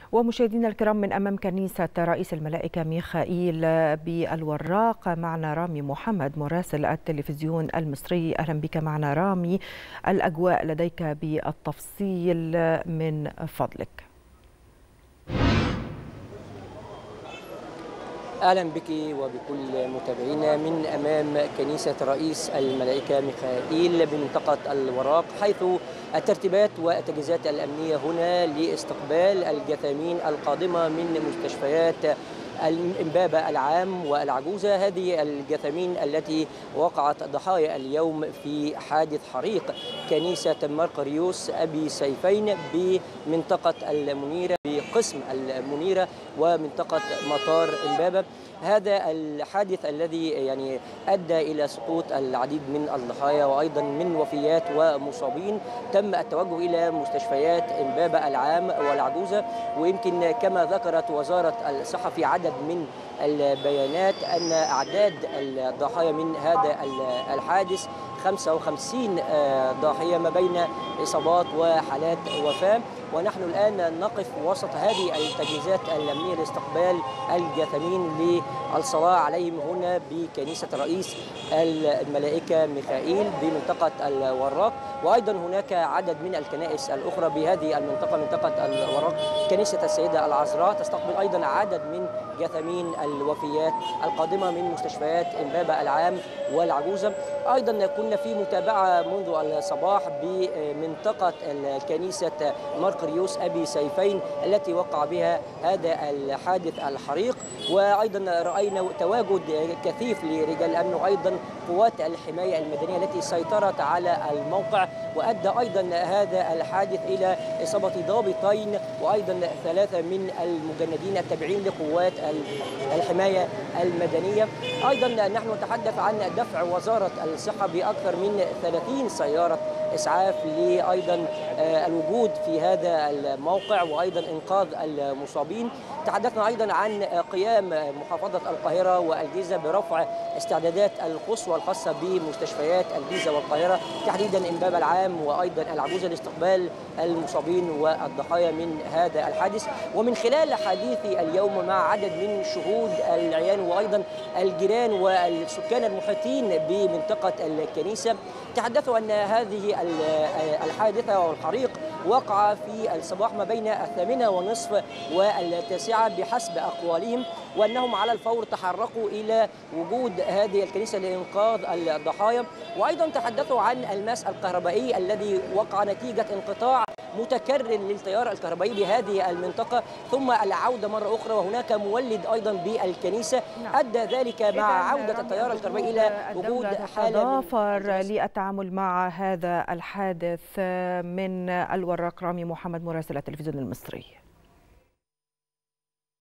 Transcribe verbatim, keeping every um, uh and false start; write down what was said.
ومشاهدينا الكرام، من أمام كنيسة رئيس الملائكة ميخائيل بالوراق معنا رامي محمد مراسل التلفزيون المصري. أهلا بك معنا رامي، الأجواء لديك بالتفصيل من فضلك. أهلا بك وبكل متابعينا من أمام كنيسة رئيس الملائكة ميخائيل بمنطقة الوراق، حيث الترتيبات والتجهيزات الأمنية هنا لاستقبال الجثامين القادمة من مستشفيات الإمبابة العام والعجوزة. هذه الجثامين التي وقعت ضحايا اليوم في حادث حريق كنيسة مرقريوس أبي سيفين بمنطقة المنيرة بقسم المنيرة ومنطقة مطار إمبابة. هذا الحادث الذي يعني أدى إلى سقوط العديد من الضحايا وأيضا من وفيات ومصابين. تم التوجه إلى مستشفيات إمبابة العام والعجوزة، ويمكن كما ذكرت وزارة الصحة في عدد من البيانات أن أعداد الضحايا من هذا الحادث خمسة وخمسين ضاحية ما بين إصابات وحالات وفاة. ونحن الآن نقف وسط هذه التجهيزات الأمنية لاستقبال الجثامين للصلاة عليهم هنا بكنيسة رئيس الملائكة ميخائيل بمنطقة الوراق. وأيضا هناك عدد من الكنائس الأخرى بهذه المنطقة، منطقة الوراق كنيسة السيدة العذراء تستقبل أيضا عدد من جثامين الوفيات القادمة من مستشفيات إمبابة العام والعجوزة. أيضا كنا في متابعة منذ الصباح بمنطقة كنيسة مرقريوس أبي سيفين التي وقع بها هذا الحادث الحريق، وأيضا رأينا تواجد كثيف لرجال الأمن وأيضا قوات الحماية المدنية التي سيطرت على الموقع، وأدى أيضا هذا الحادث إلى إصابة ضابطين وأيضا ثلاثة من المجندين التابعين لقوات الحماية المدنية. أيضا نحن نتحدث عن دفع وزارة الصحة بأكثر من ثلاثين سيارة إسعاف لأيضا الوجود في هذا الموقع وأيضا إنقاذ المصابين. تحدثنا أيضا عن قيام محافظة القاهرة والجيزة برفع استعدادات القصوى الخاصة بمستشفيات الجيزة والقاهرة، تحديدا إمبابة العام وأيضا العجوزة لاستقبال المصابين والضحايا من هذا الحادث. ومن خلال حديثي اليوم مع عدد من شهود العيان وأيضا الجيران والسكان المحيطين بمنطقة الكنيسة، تحدثوا أن هذه الحادثة والحريق وقع في الصباح ما بين الثامنة ونصف والتاسعة بحسب أقوالهم، وأنهم على الفور تحركوا إلى وجود هذه الكنيسة لإنقاذ الضحايا. وأيضا تحدثوا عن الماس الكهربائي الذي وقع نتيجة انقطاع متكرر للتيار الكهربائي بهذه المنطقة ثم العودة مرة أخرى، وهناك مولد أيضا بالكنيسة أدى ذلك مع عودة التيار الكهربائي إلى وجود حالة تتضافر للتعامل مع هذا الحادث. من الوراق رامي محمد مراسل التلفزيون المصري.